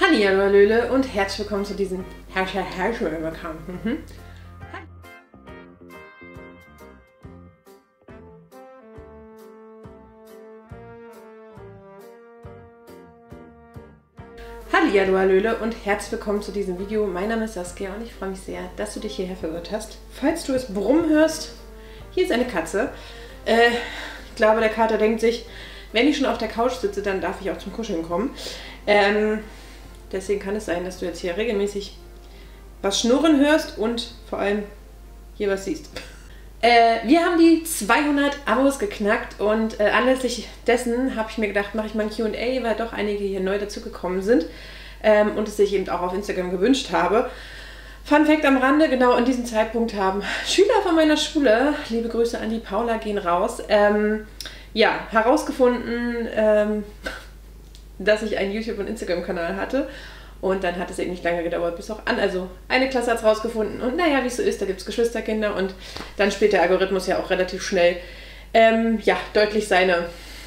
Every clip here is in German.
Hallihallo Hallöle und herzlich willkommen zu diesem Herrscher-Herrscher-Überkampf. Hallihallo Hallöle und herzlich willkommen zu diesem Video. Mein Name ist Saskia und ich freue mich sehr, dass du dich hierher verirrt hast. Falls du es brummen hörst, hier ist eine Katze. Ich glaube, der Kater denkt sich, wenn ich schon auf der Couch sitze, dann darf ich auch zum Kuscheln kommen. Deswegen kann es sein, dass du jetzt hier regelmäßig was schnurren hörst und vor allem hier was siehst. Wir haben die 200 Abos geknackt und anlässlich dessen habe ich mir gedacht, mache ich mal ein Q&A, weil doch einige hier neu dazugekommen sind und es sich eben auch auf Instagram gewünscht habe. Fun Fact am Rande, genau an diesem Zeitpunkt haben Schüler von meiner Schule, liebe Grüße an die Paula gehen raus, ja, herausgefunden, dass ich einen YouTube- und Instagram-Kanal hatte. Und dann hat es eben nicht lange gedauert, bis auch also eine Klasse hat es rausgefunden. Und naja, wie es so ist, da gibt es Geschwisterkinder und dann spielt der Algorithmus ja auch relativ schnell ja, deutlich seine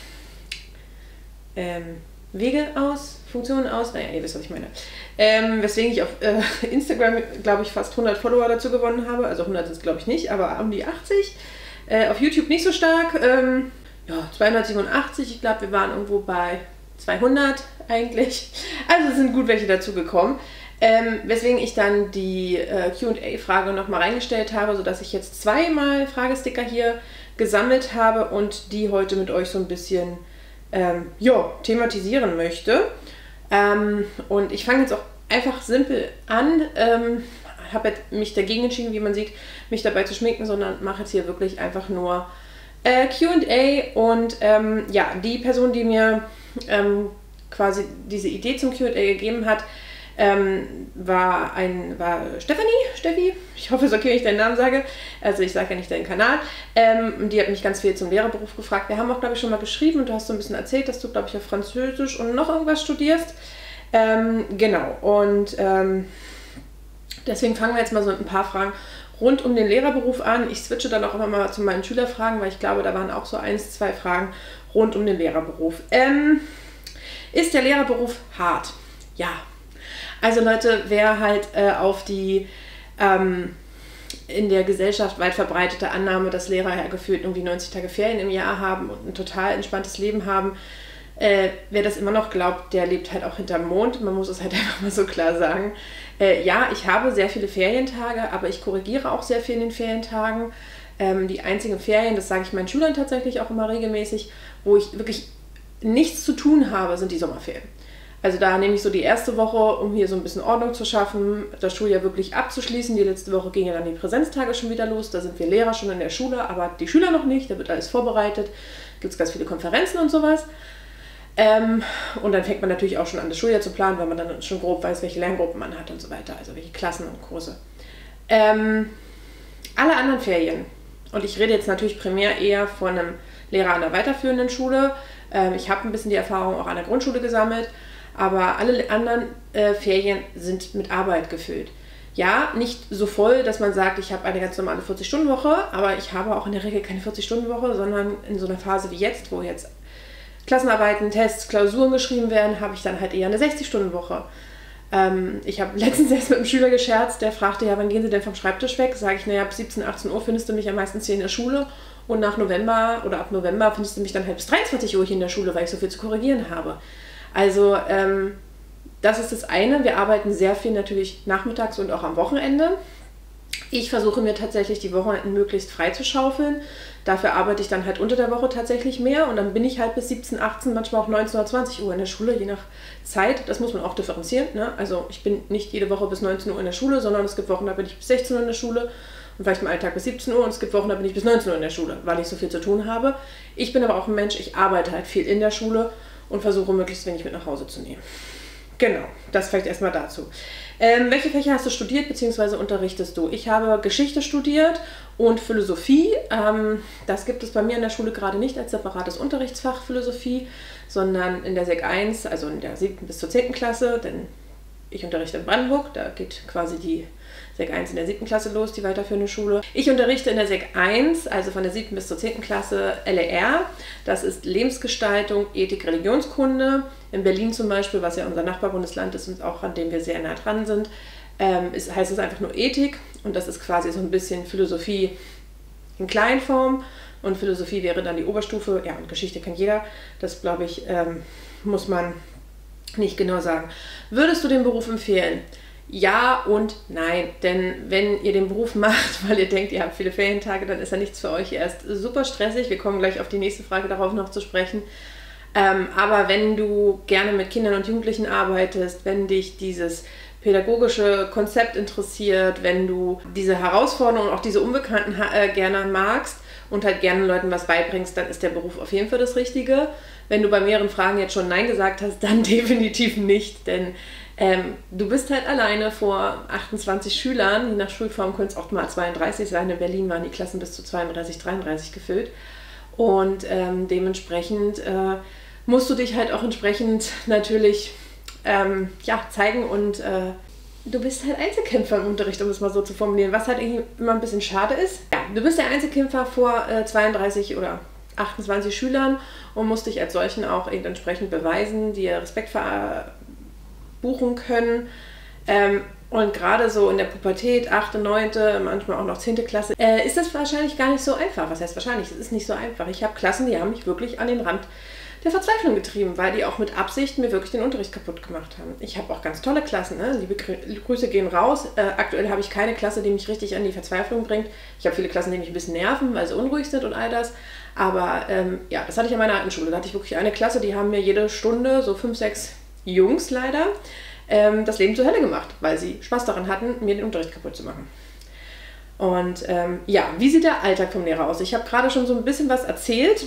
Wege aus, Funktionen aus. Naja, ihr wisst, was ich meine. Weswegen ich auf Instagram, glaube ich, fast 100 Follower dazu gewonnen habe. Also 100 sind es, glaube ich, nicht, aber um die 80. Auf YouTube nicht so stark. Ja, 287, ich glaube, wir waren irgendwo bei 200 eigentlich. Also sind gut welche dazugekommen. Weswegen ich dann die Q&A-Frage nochmal reingestellt habe, sodass ich jetzt zweimal Fragesticker hier gesammelt habe und die heute mit euch so ein bisschen ja, thematisieren möchte. Und ich fange jetzt auch einfach simpel an. Habe jetzt mich dagegen entschieden, wie man sieht, mich dabei zu schminken, sondern mache jetzt hier wirklich einfach nur Q&A und ja, die Person, die mir quasi diese Idee zum Q&A gegeben hat, war Steffi, ich hoffe, es ist okay, wenn ich deinen Namen sage, also ich sage ja nicht deinen Kanal, die hat mich ganz viel zum Lehrerberuf gefragt. Wir haben auch, glaube ich, schon mal geschrieben und du hast so ein bisschen erzählt, dass du, glaube ich, auf Französisch und noch irgendwas studierst. Genau, und deswegen fangen wir jetzt mal so mit ein paar Fragen rund um den Lehrerberuf an. Ich switche dann auch immer mal zu meinen Schülerfragen, weil ich glaube, da waren auch so 1, 2 Fragen rund um den Lehrerberuf. Ist der Lehrerberuf hart? Ja. Also Leute, wer halt auf die in der Gesellschaft weit verbreitete Annahme, dass Lehrer ja gefühlt irgendwie 90 Tage Ferien im Jahr haben und ein total entspanntes Leben haben, wer das immer noch glaubt, der lebt halt auch hinterm Mond. Man muss es halt einfach mal so klar sagen. Ja, ich habe sehr viele Ferientage, aber ich korrigiere auch sehr viel in den Ferientagen. Die einzigen Ferien, das sage ich meinen Schülern tatsächlich auch immer regelmäßig, wo ich wirklich nichts zu tun habe, sind die Sommerferien. Also da nehme ich so die erste Woche, um hier so ein bisschen Ordnung zu schaffen, das Schuljahr wirklich abzuschließen. Die letzte Woche gingen ja dann die Präsenztage schon wieder los. Da sind wir Lehrer schon in der Schule, aber die Schüler noch nicht. Da wird alles vorbereitet. Da gibt es ganz viele Konferenzen und sowas. Und dann fängt man natürlich auch schon an, das Schuljahr zu planen, weil man dann schon grob weiß, welche Lerngruppen man hat und so weiter, also welche Klassen und Kurse. Alle anderen Ferien, und ich rede jetzt natürlich primär eher von einem Lehrer an der weiterführenden Schule, ich habe ein bisschen die Erfahrung auch an der Grundschule gesammelt, aber alle anderen Ferien sind mit Arbeit gefüllt. Ja, nicht so voll, dass man sagt, ich habe eine ganz normale 40-Stunden-Woche, aber ich habe auch in der Regel keine 40-Stunden-Woche, sondern in so einer Phase wie jetzt, wo jetzt Klassenarbeiten, Tests, Klausuren geschrieben werden, habe ich dann halt eher eine 60-Stunden-Woche. Ich habe letztens erst mit einem Schüler gescherzt, der fragte, ja, wann gehen Sie denn vom Schreibtisch weg? Sage ich, naja, ab 17, 18 Uhr findest du mich am meisten hier in der Schule und nach November oder ab November findest du mich dann halt bis 23 Uhr hier in der Schule, weil ich so viel zu korrigieren habe. Also das ist das eine. Wir arbeiten sehr viel natürlich nachmittags und auch am Wochenende. Ich versuche mir tatsächlich die Wochenenden möglichst frei zu schaufeln. Dafür arbeite ich dann halt unter der Woche tatsächlich mehr und dann bin ich halt bis 17, 18, manchmal auch 19 oder 20 Uhr in der Schule, je nach Zeit. Das muss man auch differenzieren, ne? Also ich bin nicht jede Woche bis 19 Uhr in der Schule, sondern es gibt Wochen, da bin ich bis 16 Uhr in der Schule und vielleicht mal einen Tag bis 17 Uhr und es gibt Wochen, da bin ich bis 19 Uhr in der Schule, weil ich so viel zu tun habe. Ich bin aber auch ein Mensch, ich arbeite halt viel in der Schule und versuche möglichst wenig mit nach Hause zu nehmen. Genau, das vielleicht erstmal dazu. Welche Fächer hast du studiert bzw. unterrichtest du? Ich habe Geschichte studiert und Philosophie. Das gibt es bei mir in der Schule gerade nicht als separates Unterrichtsfach Philosophie, sondern in der Sek 1, also in der 7. bis zur 10. Klasse, denn ich unterrichte in Brandenburg, da geht quasi die Sek 1 in der 7. Klasse los, die weiterführende Schule. Ich unterrichte in der Sek 1, also von der 7. bis zur 10. Klasse, LER. Das ist Lebensgestaltung, Ethik, Religionskunde. In Berlin zum Beispiel, was ja unser Nachbarbundesland ist und auch an dem wir sehr nah dran sind, heißt es einfach nur Ethik. Und das ist quasi so ein bisschen Philosophie in Kleinform. Und Philosophie wäre dann die Oberstufe. Ja, und Geschichte kennt jeder. Das, glaube ich, muss man nicht genau sagen. Würdest du den Beruf empfehlen? Ja und nein, denn wenn ihr den Beruf macht, weil ihr denkt, ihr habt viele Ferientage, dann ist er nichts für euch. Er ist super stressig. Wir kommen gleich auf die nächste Frage darauf noch zu sprechen. Aber wenn du gerne mit Kindern und Jugendlichen arbeitest, wenn dich dieses pädagogische Konzept interessiert, wenn du diese Herausforderungen und auch diese Unbekannten gerne magst und halt gerne Leuten was beibringst, dann ist der Beruf auf jeden Fall das Richtige. Wenn du bei mehreren Fragen jetzt schon Nein gesagt hast, dann definitiv nicht, denn du bist halt alleine vor 28 Schülern, je nach Schulform können es auch mal 32 sein, in Berlin waren die Klassen bis zu 32, 33 gefüllt und dementsprechend musst du dich halt auch entsprechend natürlich zeigen und du bist halt Einzelkämpfer im Unterricht, um es mal so zu formulieren, was halt irgendwie immer ein bisschen schade ist. Ja, du bist der Einzelkämpfer vor 32 oder 28 Schülern und musst dich als solchen auch eben entsprechend beweisen, dir Respekt buchen können. Und gerade so in der Pubertät, 8., 9., manchmal auch noch 10. Klasse, ist das wahrscheinlich gar nicht so einfach. Was heißt wahrscheinlich? Es ist nicht so einfach. Ich habe Klassen, die haben mich wirklich an den Rand der Verzweiflung getrieben, weil die auch mit Absicht mir wirklich den Unterricht kaputt gemacht haben. Ich habe auch ganz tolle Klassen, ne? Liebe Grüße gehen raus. Aktuell habe ich keine Klasse, die mich richtig an die Verzweiflung bringt. Ich habe viele Klassen, die mich ein bisschen nerven, weil sie unruhig sind und all das. Aber das hatte ich an meiner alten Schule. Da hatte ich wirklich eine Klasse, die haben mir jede Stunde, so 5, 6 Jungs leider, das Leben zur Hölle gemacht, weil sie Spaß daran hatten, mir den Unterricht kaputt zu machen. Und wie sieht der Alltag vom Lehrer aus? Ich habe gerade schon so ein bisschen was erzählt.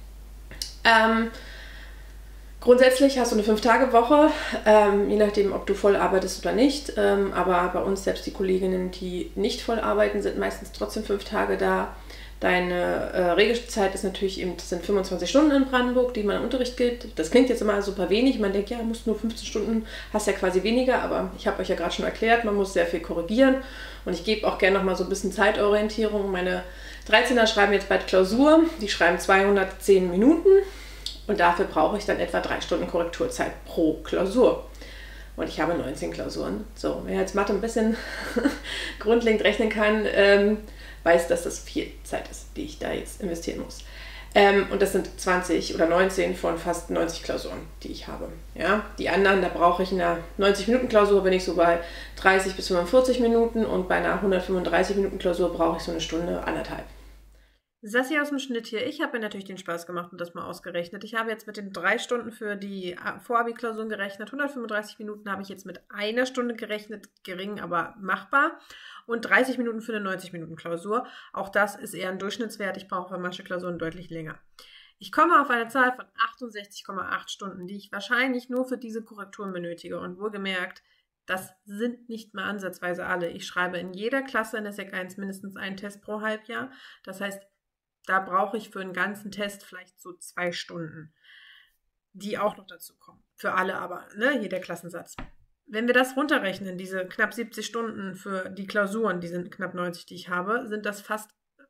Grundsätzlich hast du eine 5-Tage-Woche, je nachdem, ob du voll arbeitest oder nicht. Aber bei uns, selbst die Kolleginnen, die nicht voll arbeiten, sind meistens trotzdem 5 Tage da. Deine Regelzeit ist natürlich eben, das sind 25 Stunden in Brandenburg, die man im Unterricht gibt. Das klingt jetzt immer super wenig. Man denkt, ja, du musst nur 15 Stunden, hast ja quasi weniger. Aber ich habe euch ja gerade schon erklärt, man muss sehr viel korrigieren. Und ich gebe auch gerne nochmal so ein bisschen Zeitorientierung. Meine 13er schreiben jetzt bald Klausur. Die schreiben 210 Minuten. Und dafür brauche ich dann etwa 3 Stunden Korrekturzeit pro Klausur. Und ich habe 19 Klausuren. So, wer jetzt Mathe ein bisschen grundlegend rechnen kann, weiß, dass das viel Zeit ist, die ich da jetzt investieren muss. Und das sind 20 oder 19 von fast 90 Klausuren, die ich habe. Ja? Die anderen, da brauche ich in einer 90-Minuten-Klausur, bin ich so bei 30 bis 45 Minuten und bei einer 135-Minuten-Klausur brauche ich so eine Stunde, 1,5. Sassi aus dem Schnitt hier. Ich habe mir natürlich den Spaß gemacht und das mal ausgerechnet. Ich habe jetzt mit den 3 Stunden für die Vorabi-Klausuren gerechnet. 135 Minuten habe ich jetzt mit 1 Stunde gerechnet. Gering, aber machbar. Und 30 Minuten für eine 90-Minuten-Klausur. Auch das ist eher ein Durchschnittswert. Ich brauche für manche Klausuren deutlich länger. Ich komme auf eine Zahl von 68,8 Stunden, die ich wahrscheinlich nur für diese Korrekturen benötige. Und wohlgemerkt, das sind nicht mal ansatzweise alle. Ich schreibe in jeder Klasse in der Sek 1 mindestens einen Test pro Halbjahr. Das heißt, da brauche ich für einen ganzen Test vielleicht so 2 Stunden, die auch noch dazu kommen. Für alle aber, ne, hier der Klassensatz. Wenn wir das runterrechnen, diese knapp 70 Stunden für die Klausuren, die sind knapp 90, die ich habe, sind das fast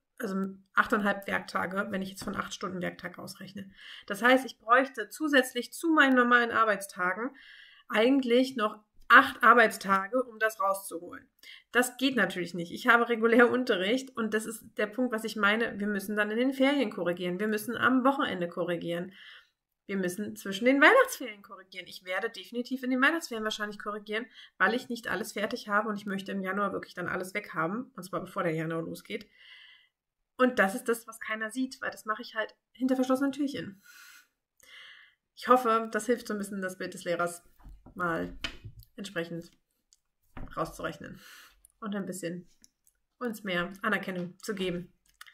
8,5 Werktage, wenn ich jetzt von 8 Stunden Werktag ausrechne. Das heißt, ich bräuchte zusätzlich zu meinen normalen Arbeitstagen eigentlich noch 8 Arbeitstage, um das rauszuholen. Das geht natürlich nicht. Ich habe regulär Unterricht und das ist der Punkt, was ich meine. Wir müssen dann in den Ferien korrigieren. Wir müssen am Wochenende korrigieren. Wir müssen zwischen den Weihnachtsferien korrigieren. Ich werde definitiv in den Weihnachtsferien wahrscheinlich korrigieren, weil ich nicht alles fertig habe und ich möchte im Januar wirklich dann alles weg haben. Und zwar bevor der Januar losgeht. Und das ist das, was keiner sieht, weil das mache ich halt hinter verschlossenen Türchen. Ich hoffe, das hilft so ein bisschen, das Bild des Lehrers mal entsprechend rauszurechnen und ein bisschen uns mehr Anerkennung zu geben.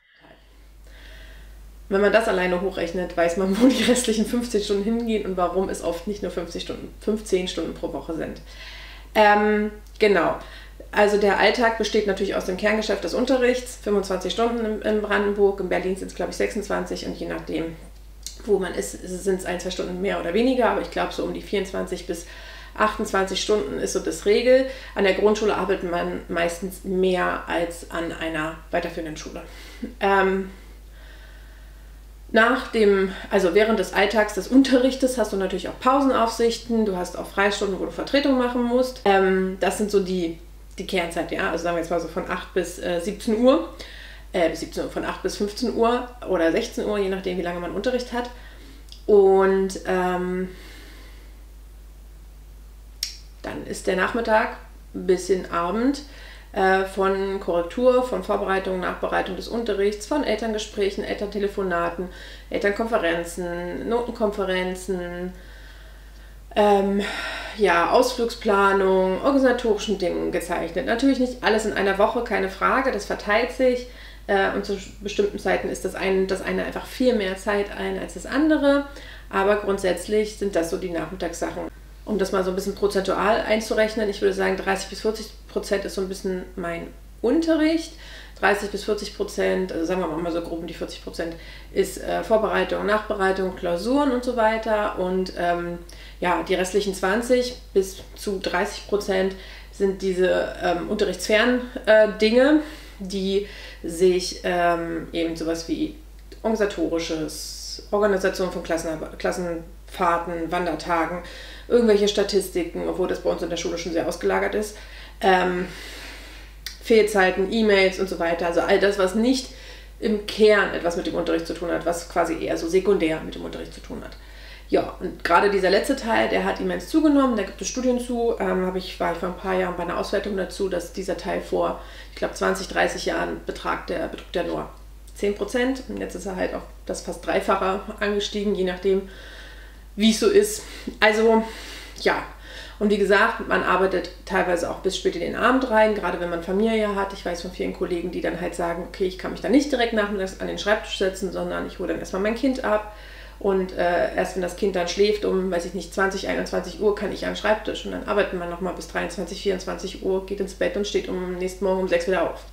Wenn man das alleine hochrechnet, weiß man, wo die restlichen 15 Stunden hingehen und warum es oft nicht nur 15 Stunden pro Woche sind. Genau. Also der Alltag besteht natürlich aus dem Kerngeschäft des Unterrichts, 25 Stunden in Brandenburg, in Berlin sind es glaube ich 26 und je nachdem, wo man ist, sind es 1-2 Stunden mehr oder weniger, aber ich glaube so um die 24 bis 28 Stunden ist so das Regel. An der Grundschule arbeitet man meistens mehr als an einer weiterführenden Schule. Also während des Alltags des Unterrichtes hast du natürlich auch Pausenaufsichten, du hast auch Freistunden, wo du Vertretung machen musst. Das sind so die Kernzeit, ja, also sagen wir jetzt mal so von 8 bis 17 Uhr, von 8 bis 15 Uhr oder 16 Uhr, je nachdem, wie lange man Unterricht hat. Und dann ist der Nachmittag bis in Abend von Korrektur, von Vorbereitung, Nachbereitung des Unterrichts, von Elterngesprächen, Elterntelefonaten, Elternkonferenzen, Notenkonferenzen, Ausflugsplanung, organisatorischen Dingen gezeichnet. Natürlich nicht alles in einer Woche, keine Frage, das verteilt sich und zu bestimmten Zeiten ist das eine einfach viel mehr Zeit ein als das andere, aber grundsätzlich sind das so die Nachmittagssachen. Um das mal so ein bisschen prozentual einzurechnen, ich würde sagen 30-40% ist so ein bisschen mein Unterricht, 30-40%, also sagen wir mal so grob um die 40%, ist Vorbereitung, Nachbereitung, Klausuren und so weiter und die restlichen 20 bis zu 30% sind diese unterrichtsfernen Dinge, die sich eben sowas wie organisatorisches, Organisation von Klassenfahrten, Wandertagen, irgendwelche Statistiken, obwohl das bei uns in der Schule schon sehr ausgelagert ist, Fehlzeiten, E-Mails und so weiter, also all das, was nicht im Kern etwas mit dem Unterricht zu tun hat, was quasi eher so sekundär mit dem Unterricht zu tun hat. Ja, und gerade dieser letzte Teil, der hat immens zugenommen, da gibt es Studien zu, war ich vor ein paar Jahren bei einer Auswertung dazu, dass dieser Teil vor, ich glaube 20, 30 Jahren betrug der nur 10% und jetzt ist er halt auf das fast Dreifache angestiegen, je nachdem, wie es so ist. Also, ja. Und wie gesagt, man arbeitet teilweise auch bis spät in den Abend rein, gerade wenn man Familie hat. Ich weiß von vielen Kollegen, die dann halt sagen, okay, ich kann mich dann nicht direkt nachmittags an den Schreibtisch setzen, sondern ich hole dann erstmal mein Kind ab. Und erst wenn das Kind dann schläft, um, weiß ich nicht, 20, 21 Uhr, kann ich an den Schreibtisch. Und dann arbeitet man nochmal bis 23, 24 Uhr, geht ins Bett und steht am nächsten Morgen um 6 wieder auf.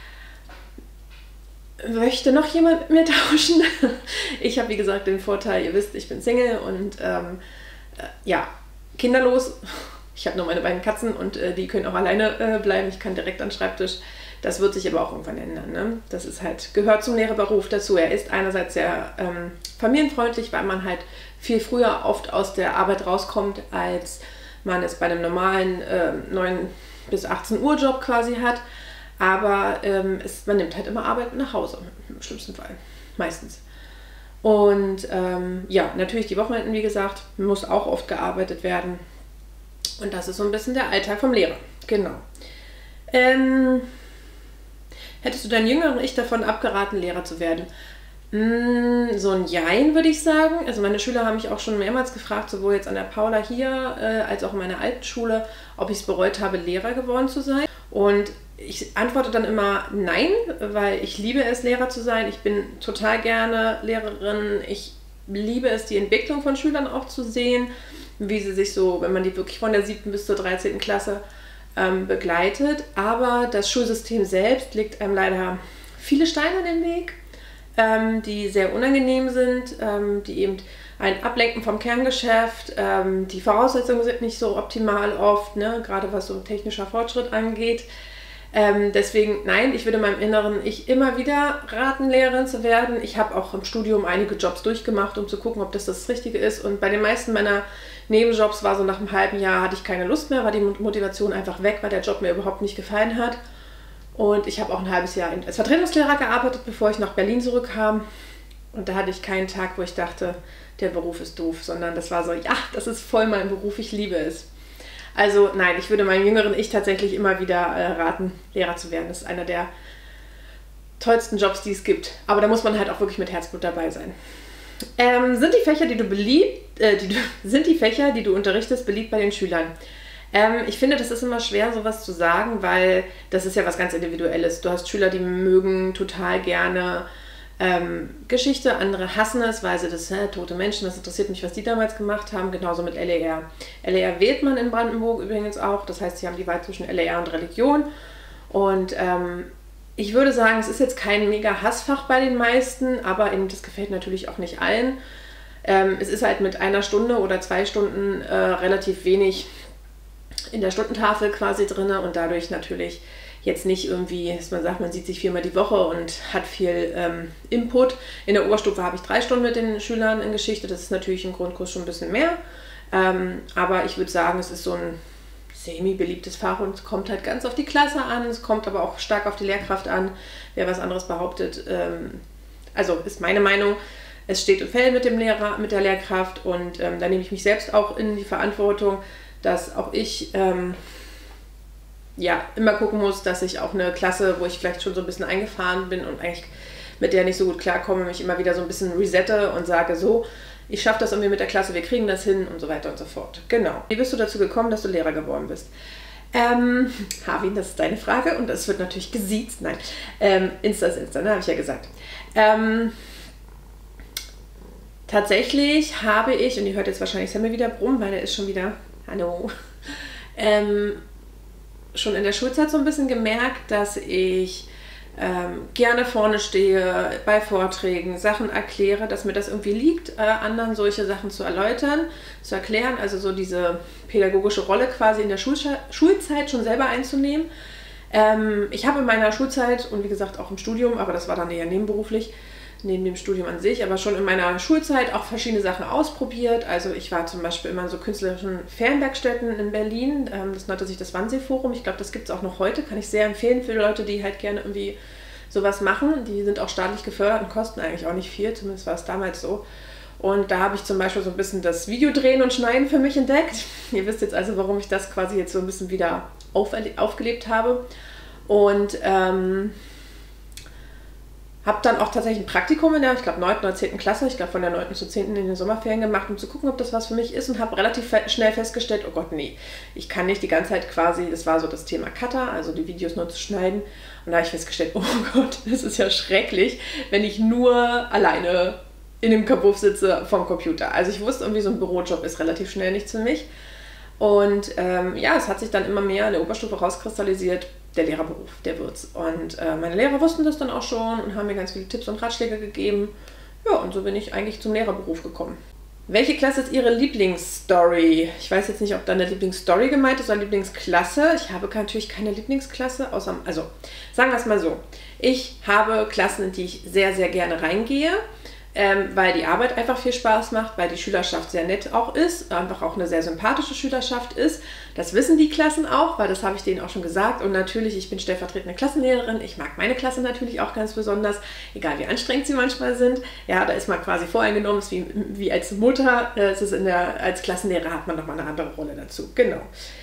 Möchte noch jemand mit mir tauschen? Ich habe, wie gesagt, den Vorteil, ihr wisst, ich bin Single und kinderlos. Ich habe nur meine beiden Katzen und die können auch alleine bleiben. Ich kann direkt an den Schreibtisch. Das wird sich aber auch irgendwann ändern. Ne? Das ist halt, gehört zum Lehrerberuf dazu. Er ist einerseits sehr familienfreundlich, weil man halt viel früher oft aus der Arbeit rauskommt, als man es bei einem normalen 9 bis 18 Uhr Job quasi hat. Aber man nimmt halt immer Arbeit nach Hause, im schlimmsten Fall, meistens. Und natürlich die Wochenenden, wie gesagt, muss auch oft gearbeitet werden. Und das ist so ein bisschen der Alltag vom Lehrer, genau. Hättest du deinem jüngeren Ich davon abgeraten, Lehrer zu werden? So ein Jein, würde ich sagen. Also meine Schüler haben mich auch schon mehrmals gefragt, sowohl jetzt an der Paula hier als auch in meiner alten Schule, ob ich es bereut habe, Lehrer geworden zu sein. Und ich antworte dann immer nein, weil ich liebe es, Lehrer zu sein. Ich bin total gerne Lehrerin. Ich liebe es, die Entwicklung von Schülern auch zu sehen, wie sie sich so, wenn man die wirklich von der 7. bis zur 13. Klasse begleitet. Aber das Schulsystem selbst legt einem leider viele Steine in den Weg, die sehr unangenehm sind, die eben ein Ablenken vom Kerngeschäft. Die Voraussetzungen sind nicht so optimal oft, ne? Gerade was so technischer Fortschritt angeht. Deswegen, nein, ich würde meinem inneren Ich immer wieder raten, Lehrerin zu werden. Ich habe auch im Studium einige Jobs durchgemacht, um zu gucken, ob das Richtige ist. Und bei den meisten meiner Nebenjobs war so nach einem halben Jahr, hatte ich keine Lust mehr, war die Motivation einfach weg, weil der Job mir überhaupt nicht gefallen hat. Und ich habe auch ein halbes Jahr als Vertretungslehrer gearbeitet, bevor ich nach Berlin zurückkam. Und da hatte ich keinen Tag, wo ich dachte, der Beruf ist doof, sondern das war so, ja, das ist voll mein Beruf, ich liebe es. Also nein, ich würde meinem jüngeren Ich tatsächlich immer wieder raten, Lehrer zu werden. Das ist einer der tollsten Jobs, die es gibt. Aber da muss man halt auch wirklich mit Herzblut dabei sein. Sind die Fächer, die du unterrichtest, beliebt bei den Schülern? Ich finde, das ist immer schwer, sowas zu sagen, weil das ist ja was ganz Individuelles. Du hast Schüler, die mögen total gerne Geschichte, andere hassen es, weil sie das, tote Menschen, das interessiert mich, was die damals gemacht haben, genauso mit LER. LER wählt man in Brandenburg übrigens auch, das heißt, sie haben die Wahl zwischen LER und Religion. Und ich würde sagen, es ist jetzt kein mega Hassfach bei den meisten, aber eben, das gefällt natürlich auch nicht allen. Es ist halt mit 1 Stunde oder 2 Stunden relativ wenig in der Stundentafel quasi drin und dadurch natürlich jetzt nicht irgendwie, dass man sagt, man sieht sich 4-mal die Woche und hat viel Input. In der Oberstufe habe ich 3 Stunden mit den Schülern in Geschichte. Das ist natürlich im Grundkurs schon ein bisschen mehr. Aber ich würde sagen, es ist so ein semi-beliebtes Fach und es kommt halt ganz auf die Klasse an. Es kommt aber auch stark auf die Lehrkraft an. Wer was anderes behauptet, also ist meine Meinung. Es steht und fällt mit dem Lehrer, mit der Lehrkraft und da nehme ich mich selbst auch in die Verantwortung, dass auch ich ja, immer gucken muss, dass ich auch eine Klasse, wo ich vielleicht schon so ein bisschen eingefahren bin und eigentlich mit der nicht so gut klarkomme, mich immer wieder so ein bisschen resette und sage so, ich schaffe das irgendwie mit der Klasse, wir kriegen das hin und so weiter und so fort. Genau. Wie bist du dazu gekommen, dass du Lehrer geworden bist? Harvin, das ist deine Frage und es wird natürlich gesiezt. Nein, Insta ist Insta, ne, habe ich ja gesagt. Tatsächlich habe ich, und ihr hört jetzt wahrscheinlich Sammy wieder brummen, weil der ist schon wieder, hallo, schon in der Schulzeit so ein bisschen gemerkt, dass ich gerne vorne stehe, bei Vorträgen Sachen erkläre, dass mir das irgendwie liegt, anderen solche Sachen zu erläutern, zu erklären, also so diese pädagogische Rolle quasi in der Schulzeit schon selber einzunehmen. Ich habe in meiner Schulzeit und wie gesagt auch im Studium, aber das war dann eher nebenberuflich, neben dem Studium an sich, aber schon in meiner Schulzeit auch verschiedene Sachen ausprobiert. Also ich war zum Beispiel immer in so künstlerischen Fernwerkstätten in Berlin. Das nannte sich das Wannsee-Forum. Ich glaube, das gibt es auch noch heute. Kann ich sehr empfehlen für Leute, die halt gerne irgendwie sowas machen. Die sind auch staatlich gefördert und kosten eigentlich auch nicht viel. Zumindest war es damals so. Und da habe ich zum Beispiel so ein bisschen das Videodrehen und Schneiden für mich entdeckt. Ihr wisst jetzt also, warum ich das quasi jetzt so ein bisschen wieder aufgelebt habe. Und habe dann auch tatsächlich ein Praktikum in der, ich glaube, 9. oder 10. Klasse, ich glaube von der 9. zur 10. in den Sommerferien gemacht, um zu gucken, ob das was für mich ist und habe relativ schnell festgestellt, oh Gott, nee, ich kann nicht die ganze Zeit quasi, das war so das Thema Cutter, also die Videos nur zu schneiden und da habe ich festgestellt, oh Gott, das ist ja schrecklich, wenn ich nur alleine in dem Kabuff sitze vom Computer. Also ich wusste irgendwie, so ein Bürojob ist relativ schnell nichts für mich und ja, es hat sich dann immer mehr in der Oberstufe rauskristallisiert, der Lehrerberuf, der wird's. Und meine Lehrer wussten das dann auch schon und haben mir ganz viele Tipps und Ratschläge gegeben. Ja, und so bin ich eigentlich zum Lehrerberuf gekommen. Welche Klasse ist Ihre Lieblingsstory? Ich weiß jetzt nicht, ob da eine Lieblingsstory gemeint ist oder Lieblingsklasse. Ich habe natürlich keine Lieblingsklasse, außer, also sagen wir es mal so. Ich habe Klassen, in die ich sehr, sehr gerne reingehe, weil die Arbeit einfach viel Spaß macht, weil die Schülerschaft sehr nett auch ist, einfach auch eine sehr sympathische Schülerschaft ist. Das wissen die Klassen auch, weil das habe ich denen auch schon gesagt. Und natürlich, ich bin stellvertretende Klassenlehrerin. Ich mag meine Klasse natürlich auch ganz besonders, egal wie anstrengend sie manchmal sind. Ja, da ist man quasi voreingenommen, ist wie als Mutter. Es ist als Klassenlehrer hat man nochmal eine andere Rolle dazu. Genau.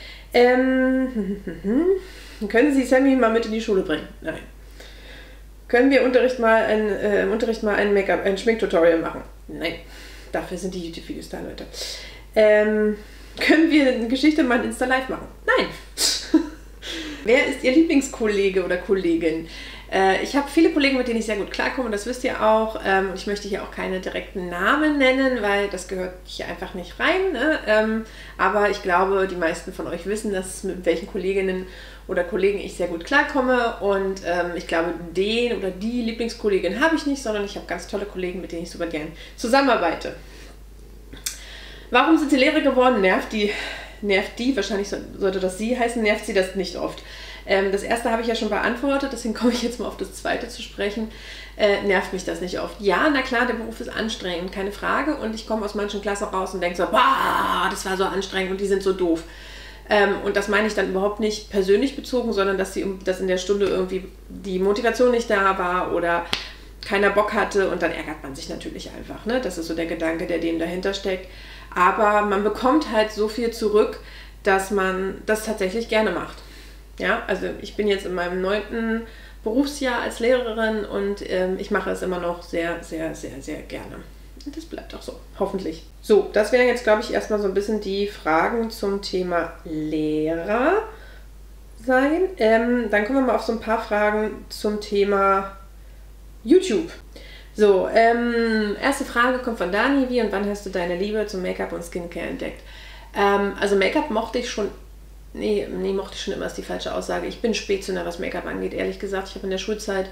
Können Sie Sammy mal mit in die Schule bringen? Nein. Können wir im Unterricht mal ein Schminktutorial machen? Nein, dafür sind die YouTube-Videos da, Leute. Können wir eine Geschichte mal in Insta Live machen? Nein. Wer ist Ihr Lieblingskollege oder Kollegin? Ich habe viele Kollegen, mit denen ich sehr gut klarkomme, das wisst ihr auch. Ich möchte hier auch keine direkten Namen nennen, weil das gehört hier einfach nicht rein. Ne? Aber ich glaube, die meisten von euch wissen, dass mit welchen Kolleginnen oder Kollegen ich sehr gut klarkomme. Und ich glaube, den oder die Lieblingskollegin habe ich nicht, sondern ich habe ganz tolle Kollegen, mit denen ich super gern zusammenarbeite. Warum sind Sie Lehrer geworden? Nervt die, wahrscheinlich sollte das Sie heißen, nervt Sie das nicht oft? Das erste habe ich ja schon beantwortet, deswegen komme ich jetzt mal auf das zweite zu sprechen. Nervt mich das nicht oft? Ja, na klar, der Beruf ist anstrengend, keine Frage. Und ich komme aus manchen Klassen raus und denke so, boah, das war so anstrengend und die sind so doof. Und das meine ich dann überhaupt nicht persönlich bezogen, sondern dass in der Stunde irgendwie die Motivation nicht da war oder keiner Bock hatte und dann ärgert man sich natürlich einfach. Ne? Das ist so der Gedanke, der dem dahinter steckt. Aber man bekommt halt so viel zurück, dass man das tatsächlich gerne macht. Ja, also ich bin jetzt in meinem 9. Berufsjahr als Lehrerin und ich mache es immer noch sehr, sehr, sehr, sehr gerne. Und das bleibt auch so, hoffentlich. So, das wären jetzt, glaube ich, erstmal so ein bisschen die Fragen zum Thema Lehrer sein. Dann kommen wir mal auf so ein paar Fragen zum Thema YouTube. So, erste Frage kommt von Dani. Wie und wann hast du deine Liebe zum Make-up und Skincare entdeckt? Also Make-up mochte ich schon, mochte ich schon immer, ist die falsche Aussage. Ich bin Spätzünder, was Make-up angeht, ehrlich gesagt. Ich habe in der Schulzeit,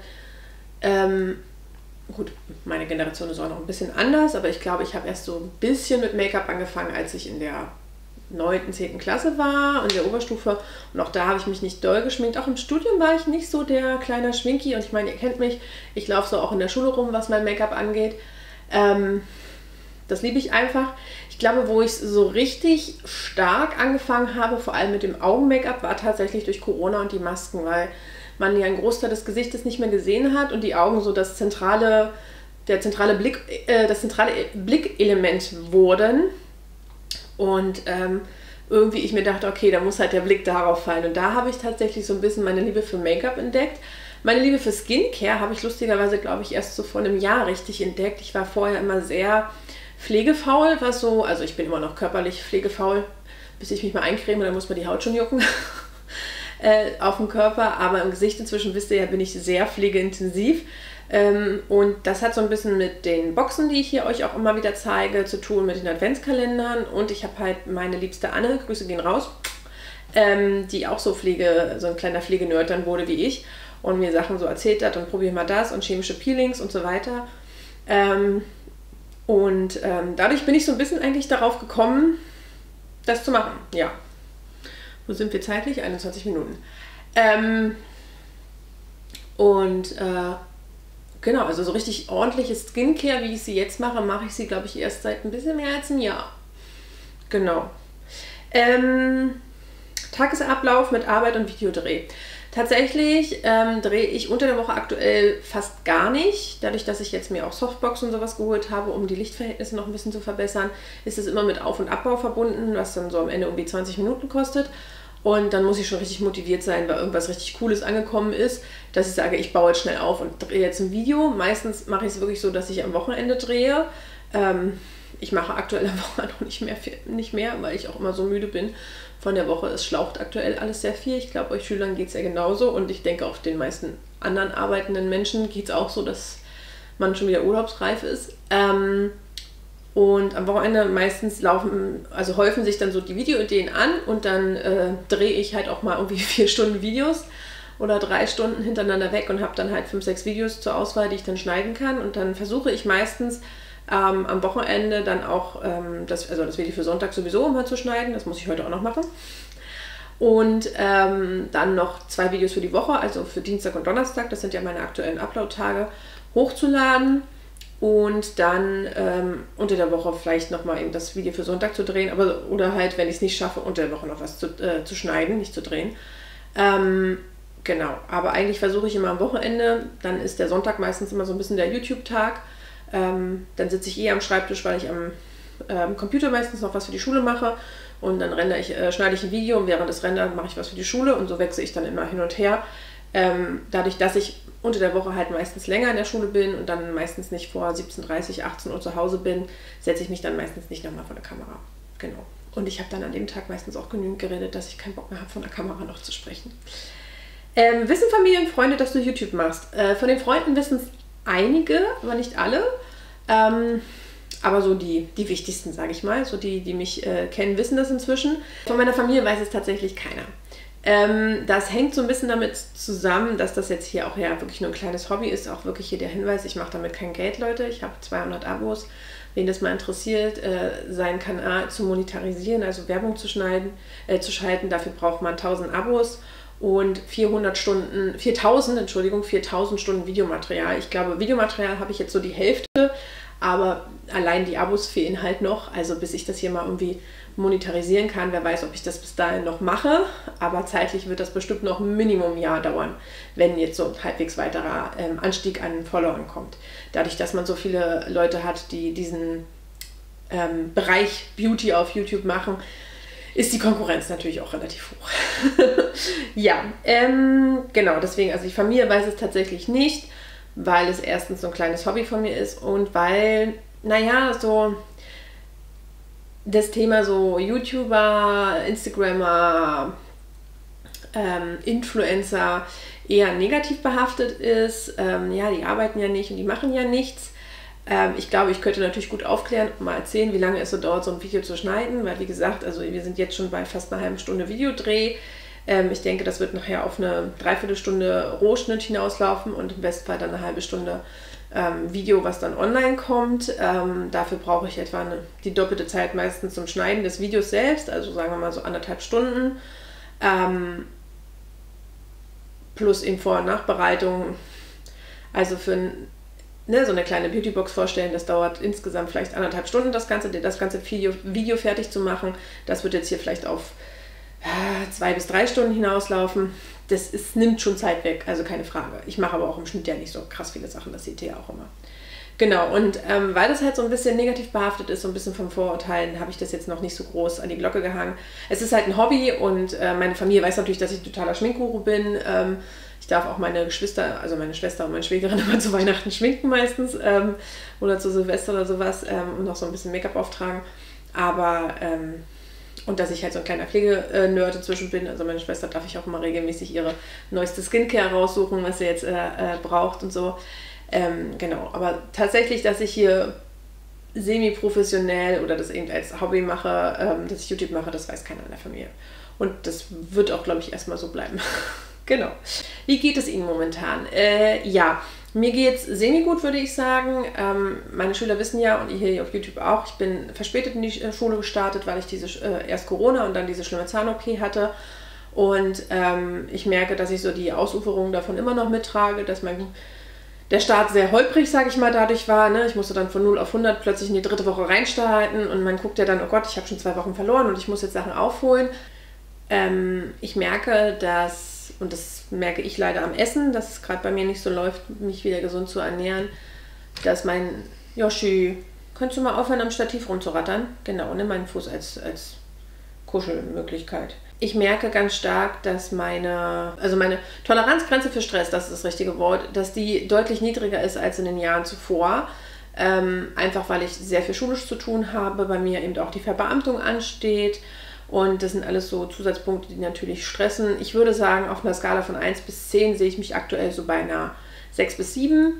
gut, meine Generation ist auch noch ein bisschen anders, aber ich glaube, ich habe erst so ein bisschen mit Make-up angefangen, als ich in der 9., 10. Klasse war, in der Oberstufe. Und auch da habe ich mich nicht doll geschminkt. Auch im Studium war ich nicht so der kleine Schminki. Und ich meine, ihr kennt mich, ich laufe so auch in der Schule rum, was mein Make-up angeht. Das liebe ich einfach. Ich glaube, wo ich so richtig stark angefangen habe, vor allem mit dem Augen-Make-up, war tatsächlich durch Corona und die Masken, weil man ja einen Großteil des Gesichtes nicht mehr gesehen hat und die Augen so das zentrale Blickelement wurden. Und irgendwie ich mir dachte, okay, da muss halt der Blick darauf fallen. Und da habe ich tatsächlich so ein bisschen meine Liebe für Make-up entdeckt. Meine Liebe für Skincare habe ich lustigerweise, glaube ich, erst so vor einem Jahr richtig entdeckt. Ich war vorher immer sehr pflegefaul, was so, also ich bin immer noch körperlich pflegefaul, bis ich mich mal eincreme, dann muss man die Haut schon jucken auf dem Körper. Aber im Gesicht inzwischen, wisst ihr ja, bin ich sehr pflegeintensiv. Und das hat so ein bisschen mit den Boxen, die ich hier euch auch immer wieder zeige, zu tun, mit den Adventskalendern. Und ich habe halt meine liebste Anne, Grüße gehen raus, die auch so ein kleiner Pflegenerd dann wurde wie ich und mir Sachen so erzählt hat und probier mal das und chemische Peelings und so weiter. Dadurch bin ich so ein bisschen eigentlich darauf gekommen, das zu machen. Ja. Wo sind wir zeitlich? 21 Minuten. Genau, also so richtig ordentliche Skincare, wie ich sie jetzt mache, mache ich sie, glaube ich, erst seit ein bisschen mehr als einem Jahr. Genau. Tagesablauf mit Arbeit und Videodreh. Tatsächlich drehe ich unter der Woche aktuell fast gar nicht. Dadurch, dass ich jetzt mir auch Softbox und sowas geholt habe, um die Lichtverhältnisse noch ein bisschen zu verbessern, ist es immer mit Auf- und Abbau verbunden, was dann so am Ende um die 20 Minuten kostet. Und dann muss ich schon richtig motiviert sein, weil irgendwas richtig Cooles angekommen ist, dass ich sage, ich baue jetzt schnell auf und drehe jetzt ein Video. Meistens mache ich es wirklich so, dass ich am Wochenende drehe. Ich mache aktuell am Wochenende noch nicht mehr, weil ich auch immer so müde bin von der Woche. Es schlaucht aktuell alles sehr viel. Ich glaube, euch Schülern geht es ja genauso. Und ich denke, auch den meisten anderen arbeitenden Menschen geht es auch so, dass man schon wieder urlaubsreif ist. Und am Wochenende meistens häufen sich dann so die Videoideen an und dann drehe ich halt auch mal irgendwie 4 Stunden Videos oder 3 Stunden hintereinander weg und habe dann halt 5, 6 Videos zur Auswahl, die ich dann schneiden kann. Und dann versuche ich meistens am Wochenende dann auch das Video für Sonntag sowieso mal zu schneiden. Das muss ich heute auch noch machen. Und dann noch 2 Videos für die Woche, also für Dienstag und Donnerstag, das sind ja meine aktuellen Upload-Tage, hochzuladen. Und dann unter der Woche vielleicht nochmal eben das Video für Sonntag zu drehen. Oder halt, wenn ich es nicht schaffe, unter der Woche noch was zu schneiden, nicht zu drehen. Genau, aber eigentlich versuche ich immer am Wochenende. Dann ist der Sonntag meistens immer so ein bisschen der YouTube-Tag. Dann sitze ich am Schreibtisch, weil ich am Computer meistens noch was für die Schule mache. Und dann schneide ich ein Video und während des Renderns mache ich was für die Schule. Und so wechsle ich dann immer hin und her. Dadurch, dass ich unter der Woche halt meistens länger in der Schule bin und dann meistens nicht vor 17:30, 18 Uhr zu Hause bin, setze ich mich dann meistens nicht nochmal vor der Kamera. Genau. Und ich habe dann an dem Tag meistens auch genügend geredet, dass ich keinen Bock mehr habe, von der Kamera noch zu sprechen. Wissen Familie und Freunde, dass du YouTube machst? Von den Freunden wissen es einige, aber nicht alle. Aber so die wichtigsten, sage ich mal. So die mich kennen, wissen das inzwischen. Von meiner Familie weiß es tatsächlich keiner. Das hängt so ein bisschen damit zusammen, dass das jetzt hier auch ja wirklich nur ein kleines Hobby ist. Auch wirklich hier der Hinweis, ich mache damit kein Geld, Leute. Ich habe 200 Abos. Wen das mal interessiert, seinen Kanal zu monetarisieren, also Werbung zu schalten, dafür braucht man 1000 Abos und 4000 Stunden Videomaterial. Ich glaube, Videomaterial habe ich jetzt so die Hälfte, aber allein die Abos fehlen halt noch. Also bis ich das hier mal irgendwie monetarisieren kann, wer weiß, ob ich das bis dahin noch mache, aber zeitlich wird das bestimmt noch Minimum ein Jahr dauern, wenn jetzt so ein halbwegs weiterer Anstieg an Followern kommt. Dadurch, dass man so viele Leute hat, die diesen Bereich Beauty auf YouTube machen, ist die Konkurrenz natürlich auch relativ hoch. Ja, genau, deswegen, also die Familie weiß es tatsächlich nicht, weil es erstens so ein kleines Hobby von mir ist und weil, naja, so das Thema so YouTuber, Instagrammer, Influencer eher negativ behaftet ist. Ja, die arbeiten ja nicht und die machen ja nichts. Ich glaube, ich könnte natürlich gut aufklären und mal erzählen, wie lange es so dauert, so ein Video zu schneiden, weil wie gesagt, also wir sind jetzt schon bei fast einer halben Stunde Videodreh. Ich denke, das wird nachher auf eine Dreiviertelstunde Rohschnitt hinauslaufen und im Bestfall dann eine halbe Stunde Video, was dann online kommt. Dafür brauche ich etwa die doppelte Zeit meistens zum Schneiden des Videos selbst, also sagen wir mal so 1,5 Stunden. Plus in Vor- und Nachbereitung. Also für so eine kleine Beautybox vorstellen, das dauert insgesamt vielleicht 1,5 Stunden, das ganze Video fertig zu machen. Das wird jetzt hier vielleicht auf 2 bis 3 Stunden hinauslaufen. Nimmt schon Zeit weg, also keine Frage. Ich mache aber auch im Schnitt ja nicht so krass viele Sachen, das seht ihr ja auch immer. Genau, und weil das halt so ein bisschen negativ behaftet ist, so ein bisschen von Vorurteilen, habe ich das jetzt noch nicht so groß an die Glocke gehangen. Es ist halt ein Hobby und meine Familie weiß natürlich, dass ich ein totaler Schminkguru bin. Ich darf auch meine Geschwister, also meine Schwester und meine Schwägerin immer zu Weihnachten schminken meistens oder zu Silvester oder sowas und noch so ein bisschen Make-up auftragen. Aber und dass ich halt so ein kleiner Pflegenerd inzwischen bin. Also meine Schwester darf ich auch immer regelmäßig ihre neueste Skincare raussuchen, was sie jetzt braucht und so. Genau, aber tatsächlich, dass ich hier semi-professionell oder das eben als Hobby mache, dass ich YouTube mache, das weiß keiner in der Familie. Und das wird auch, glaube ich, erstmal so bleiben. Genau. Wie geht es Ihnen momentan? Ja, mir geht es semi-gut, würde ich sagen. Meine Schüler wissen ja, und ihr hier auf YouTube auch, ich bin verspätet in die Schule gestartet, weil ich erst Corona und dann diese schlimme Zahn-OP hatte. Und ich merke, dass ich so die Ausuferung davon immer noch mittrage, dass der Start sehr holprig, sage ich mal, dadurch war. Ne? Ich musste dann von 0 auf 100 plötzlich in die 3. Woche reinstarten und man guckt ja dann, oh Gott, ich habe schon 2 Wochen verloren und ich muss jetzt Sachen aufholen. Ich merke, und das merke ich leider am Essen, dass es gerade bei mir nicht so läuft, mich wieder gesund zu ernähren, dass mein Yoshi, könntest du mal aufhören, am Stativ rumzurattern? Genau, nimm meinen Fuß als Kuschelmöglichkeit. Ich merke ganz stark, dass meine Toleranzgrenze für Stress, das ist das richtige Wort, dass die deutlich niedriger ist als in den Jahren zuvor. Einfach weil ich sehr viel schulisch zu tun habe, bei mir eben auch die Verbeamtung ansteht. Und das sind alles so Zusatzpunkte, die natürlich stressen. Ich würde sagen, auf einer Skala von 1 bis 10 sehe ich mich aktuell so bei einer 6 bis 7.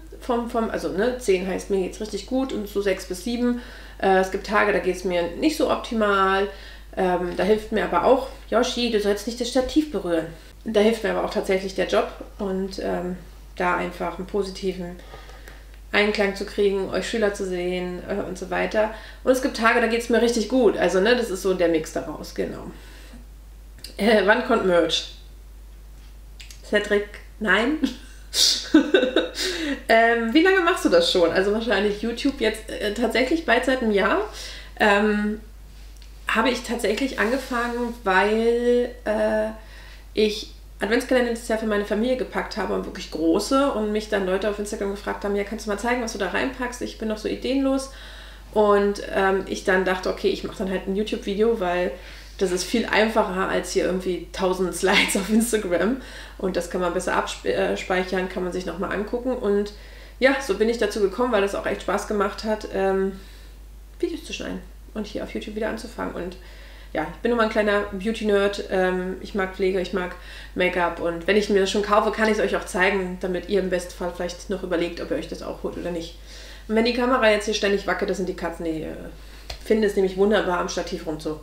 10 heißt, mir geht es richtig gut und so 6 bis 7. Es gibt Tage, da geht es mir nicht so optimal. Da hilft mir aber auch, Yoshi, du sollst nicht das Stativ berühren. Da hilft mir aber auch tatsächlich der Job und da einfach einen positiven Einklang zu kriegen, euch Schüler zu sehen und so weiter. Und es gibt Tage, da geht es mir richtig gut. Also das ist so der Mix daraus, genau. Wann kommt Merch? Cedric, nein. Wie lange machst du das schon? Also wahrscheinlich YouTube jetzt tatsächlich bald seit einem Jahr. Habe ich tatsächlich angefangen, weil ich Adventskalender dieses Jahr für meine Familie gepackt habe und wirklich große und mich dann Leute auf Instagram gefragt haben, ja, kannst du mal zeigen, was du da reinpackst? Ich bin noch so ideenlos und ich dann dachte, okay, ich mache dann halt ein YouTube-Video, weil das ist viel einfacher als hier irgendwie 1000 Slides auf Instagram und das kann man besser abspeichern, kann man sich nochmal angucken und ja, so bin ich dazu gekommen, weil das auch echt Spaß gemacht hat, Videos zu schneiden und hier auf YouTube wieder anzufangen und ja, ich bin nur mal ein kleiner Beauty-Nerd. Ich mag Pflege, ich mag Make-up und wenn ich mir das schon kaufe, kann ich es euch auch zeigen, damit ihr im besten Fall vielleicht noch überlegt, ob ihr euch das auch holt oder nicht. Und wenn die Kamera jetzt hier ständig wackelt, das sind die Katzen, die finden es nämlich wunderbar, am Stativ rumzugehen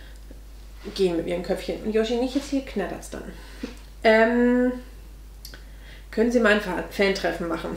mit ihren Köpfchen. Und Yoshi, nicht jetzt hier knattert es dann. Können Sie mal ein Fan-Treffen machen?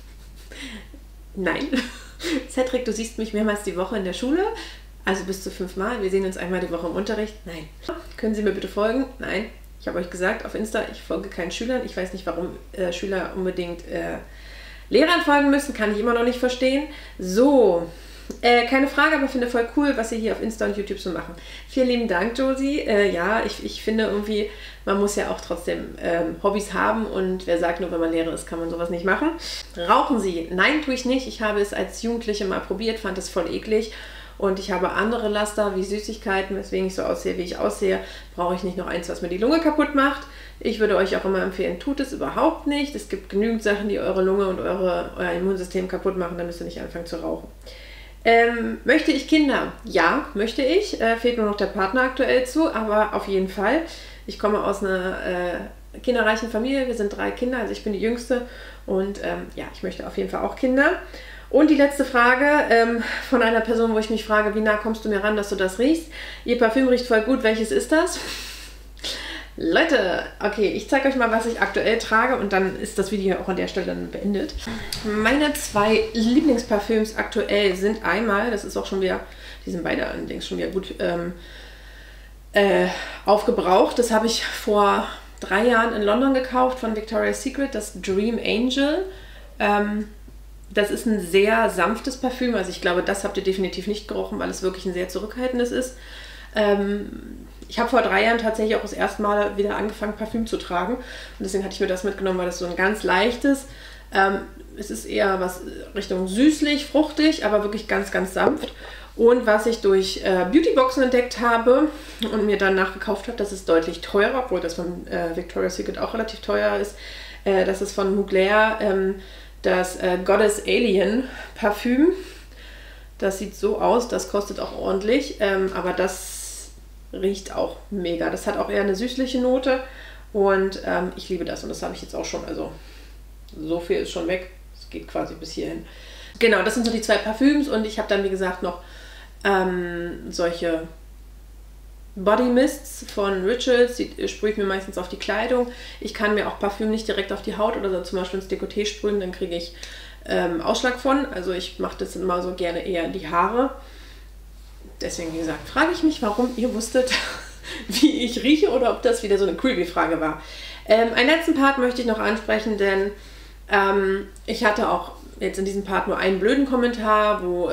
Nein. Cedric, du siehst mich mehrmals die Woche in der Schule. Also bis zu 5 Mal. Wir sehen uns einmal die Woche im Unterricht. Nein. Können Sie mir bitte folgen? Nein. Ich habe euch gesagt auf Insta, ich folge keinen Schülern. Ich weiß nicht, warum Schüler unbedingt Lehrern folgen müssen. Kann ich immer noch nicht verstehen. So. Keine Frage, aber finde voll cool, was Sie hier auf Insta und YouTube so machen. Vielen lieben Dank, Josie. Ja, ich finde irgendwie, man muss ja auch trotzdem Hobbys haben und wer sagt, nur wenn man Lehrer ist, kann man sowas nicht machen. Rauchen Sie? Nein, tue ich nicht. Ich habe es als Jugendliche mal probiert, fand es voll eklig. Und ich habe andere Laster wie Süßigkeiten, weswegen ich so aussehe, wie ich aussehe, brauche ich nicht noch eins, was mir die Lunge kaputt macht. Ich würde euch auch immer empfehlen, tut es überhaupt nicht. Es gibt genügend Sachen, die eure Lunge und euer Immunsystem kaputt machen, dann müsst ihr nicht anfangen zu rauchen. Möchte ich Kinder? Ja, möchte ich. Fehlt nur noch der Partner aktuell zu, aber auf jeden Fall. Ich komme aus einer kinderreichen Familie, wir sind 3 Kinder, also ich bin die Jüngste und ja, ich möchte auf jeden Fall auch Kinder. Und die letzte Frage von einer Person, wo ich mich frage, wie nah kommst du mir ran, dass du das riechst? Ihr Parfüm riecht voll gut, welches ist das? Leute, okay, ich zeige euch mal, was ich aktuell trage und dann ist das Video auch an der Stelle dann beendet. Meine 2 Lieblingsparfüms aktuell sind einmal, das ist auch schon wieder, die sind beide allerdings schon wieder gut aufgebraucht. Das habe ich vor 3 Jahren in London gekauft von Victoria's Secret, das Dream Angel. Das ist ein sehr sanftes Parfüm, also ich glaube, das habt ihr definitiv nicht gerochen, weil es wirklich ein sehr zurückhaltendes ist. Ich habe vor 3 Jahren tatsächlich auch das erste Mal wieder angefangen, Parfüm zu tragen. Und deswegen hatte ich mir das mitgenommen, weil das so ein ganz leichtes, es ist eher was Richtung süßlich, fruchtig, aber wirklich ganz, ganz sanft. Und was ich durch Beautyboxen entdeckt habe und mir dann nachgekauft habe, das ist deutlich teurer, obwohl das von Victoria's Secret auch relativ teuer ist. Das ist von Mugler, das Goddess Alien Parfüm. Das sieht so aus, das kostet auch ordentlich, aber das riecht auch mega. Das hat auch eher eine süßliche Note und ich liebe das und das habe ich jetzt auch schon, also so viel ist schon weg. Es geht quasi bis hierhin. Genau, das sind so die 2 Parfüms und ich habe dann, wie gesagt, noch solche Body Mists von Rituals, die sprühe ich mir meistens auf die Kleidung. Ich kann mir auch Parfüm nicht direkt auf die Haut oder so zum Beispiel ins Dekolleté sprühen, dann kriege ich Ausschlag von. Also ich mache das immer so gerne eher in die Haare. Deswegen, wie gesagt, frage ich mich, warum ihr wusstet, wie ich rieche oder ob das wieder so eine Creepy-Frage war. Einen letzten Part möchte ich noch ansprechen, denn ich hatte auch jetzt in diesem Part nur einen blöden Kommentar, wo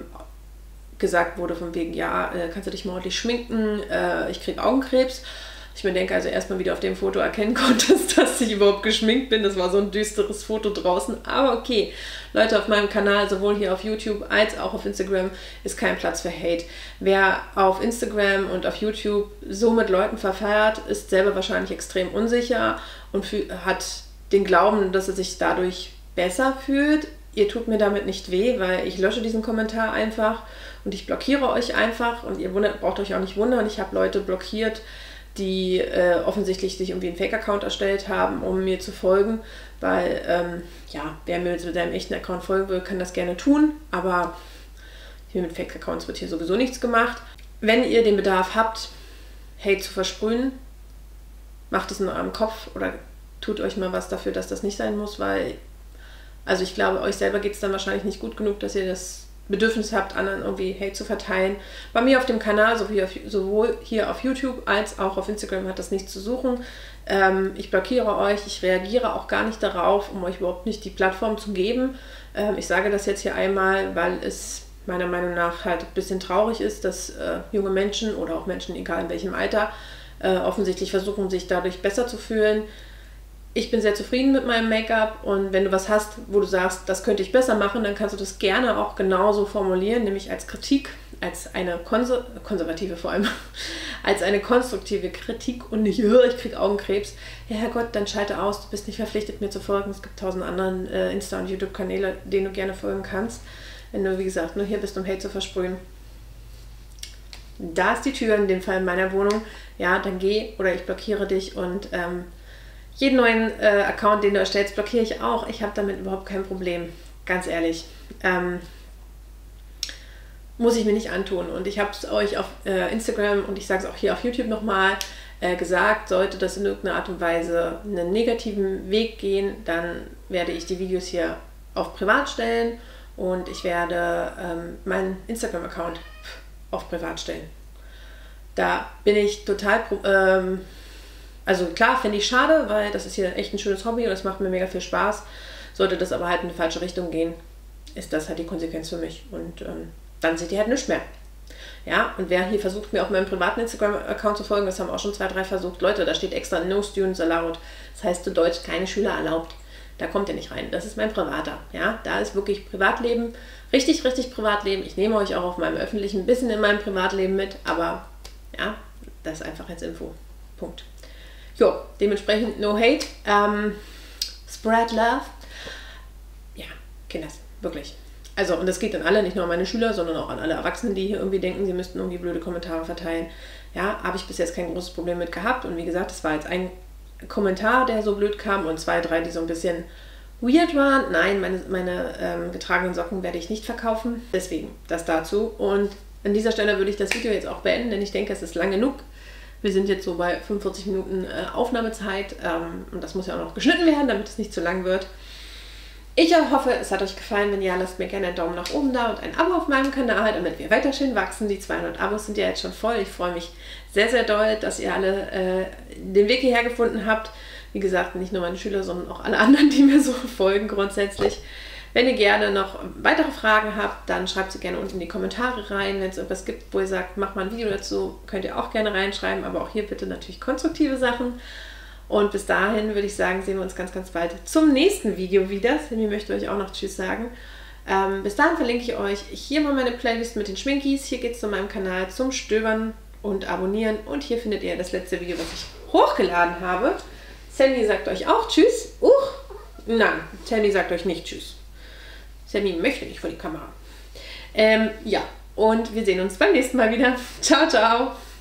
gesagt wurde von wegen, ja, kannst du dich mal ordentlich schminken, ich kriege Augenkrebs. Ich mir denke, also erstmal wieder auf dem Foto erkennen konntest, dass ich überhaupt geschminkt bin. Das war so ein düsteres Foto draußen. Aber okay, Leute, auf meinem Kanal, sowohl hier auf YouTube als auch auf Instagram, ist kein Platz für Hate. Wer auf Instagram und auf YouTube so mit Leuten verfeiert, ist selber wahrscheinlich extrem unsicher und hat den Glauben, dass er sich dadurch besser fühlt. Ihr tut mir damit nicht weh, weil ich lösche diesen Kommentar einfach und ich blockiere euch einfach und ihr braucht euch auch nicht wundern. Ich habe Leute blockiert, die offensichtlich sich irgendwie einen Fake-Account erstellt haben, um mir zu folgen, weil, ja, wer mir mit seinem echten Account folgen will, kann das gerne tun, aber hier mit Fake-Accounts wird hier sowieso nichts gemacht. Wenn ihr den Bedarf habt, Hate zu versprühen, macht es in eurem Kopf oder tut euch mal was dafür, dass das nicht sein muss, weil, also ich glaube, euch selber geht es dann wahrscheinlich nicht gut genug, dass ihr das Bedürfnis habt, anderen irgendwie Hate zu verteilen. Bei mir auf dem Kanal, sowohl hier auf YouTube als auch auf Instagram, hat das nichts zu suchen. Ich blockiere euch, ich reagiere auch gar nicht darauf, um euch überhaupt nicht die Plattform zu geben. Ich sage das jetzt hier einmal, weil es meiner Meinung nach halt ein bisschen traurig ist, dass junge Menschen oder auch Menschen, egal in welchem Alter, offensichtlich versuchen, sich dadurch besser zu fühlen. Ich bin sehr zufrieden mit meinem Make-up und wenn du was hast, wo du sagst, das könnte ich besser machen, dann kannst du das gerne auch genauso formulieren, nämlich als Kritik, als eine konservative vor allem, als eine konstruktive Kritik und nicht, ich kriege Augenkrebs. Ja, Herrgott, dann schalte aus, du bist nicht verpflichtet, mir zu folgen. Es gibt 1000 anderen Insta- und YouTube-Kanäle, denen du gerne folgen kannst. Wenn du, wie gesagt, nur hier bist, um Hate zu versprühen. Da ist die Tür, in dem Fall in meiner Wohnung. Ja, dann geh oder ich blockiere dich und jeden neuen Account, den du erstellst, blockiere ich auch. Ich habe damit überhaupt kein Problem. Ganz ehrlich. Muss ich mir nicht antun. Und ich habe es euch auf Instagram und ich sage es auch hier auf YouTube nochmal gesagt, sollte das in irgendeiner Art und Weise einen negativen Weg gehen, dann werde ich die Videos hier auf Privat stellen und ich werde meinen Instagram-Account auf Privat stellen. Da bin ich total... Also klar, finde ich schade, weil das ist hier echt ein schönes Hobby und es macht mir mega viel Spaß. Sollte das aber halt in eine falsche Richtung gehen, ist das halt die Konsequenz für mich. Und dann seht ihr halt nichts mehr. Ja, und wer hier versucht, mir auf meinem privaten Instagram-Account zu folgen, das haben auch schon 2, 3 versucht. Leute, da steht extra No Students Allowed. Das heißt zu Deutsch, keine Schüler erlaubt. Da kommt ihr nicht rein. Das ist mein privater. Ja, da ist wirklich Privatleben. Richtig, richtig Privatleben. Ich nehme euch auch auf meinem öffentlichen ein bisschen in meinem Privatleben mit. Aber ja, das ist einfach als Info. Punkt. Jo, dementsprechend no hate. Spread love. Ja, Kinders, wirklich. Also, und das geht an alle, nicht nur an meine Schüler, sondern auch an alle Erwachsenen, die hier irgendwie denken, sie müssten irgendwie blöde Kommentare verteilen. Ja, habe ich bis jetzt kein großes Problem mit gehabt. Und wie gesagt, das war jetzt ein Kommentar, der so blöd kam und 2, 3, die so ein bisschen weird waren. Nein, meine getragenen Socken werde ich nicht verkaufen. Deswegen das dazu. Und an dieser Stelle würde ich das Video jetzt auch beenden, denn ich denke, es ist lang genug. Wir sind jetzt so bei 45 Minuten Aufnahmezeit und das muss ja auch noch geschnitten werden, damit es nicht zu lang wird. Ich hoffe, es hat euch gefallen. Wenn ja, lasst mir gerne einen Daumen nach oben da und ein Abo auf meinem Kanal, damit wir weiter schön wachsen. Die 200 Abos sind ja jetzt schon voll. Ich freue mich sehr, sehr doll, dass ihr alle den Weg hierher gefunden habt. Wie gesagt, nicht nur meine Schüler, sondern auch alle anderen, die mir so folgen grundsätzlich. Wenn ihr gerne noch weitere Fragen habt, dann schreibt sie gerne unten in die Kommentare rein. Wenn es etwas gibt, wo ihr sagt, mach mal ein Video dazu, könnt ihr auch gerne reinschreiben. Aber auch hier bitte natürlich konstruktive Sachen. Und bis dahin würde ich sagen, sehen wir uns ganz, ganz bald zum nächsten Video wieder. Sammy möchte euch auch noch Tschüss sagen. Bis dahin verlinke ich euch hier mal meine Playlist mit den Schminkis. Hier geht es zu meinem Kanal zum Stöbern und Abonnieren. Und hier findet ihr das letzte Video, was ich hochgeladen habe. Sammy sagt euch auch Tschüss. Nein, Sammy sagt euch nicht Tschüss. Sammy möchte nicht vor die Kamera. Ja, und wir sehen uns beim nächsten Mal wieder. Ciao, ciao.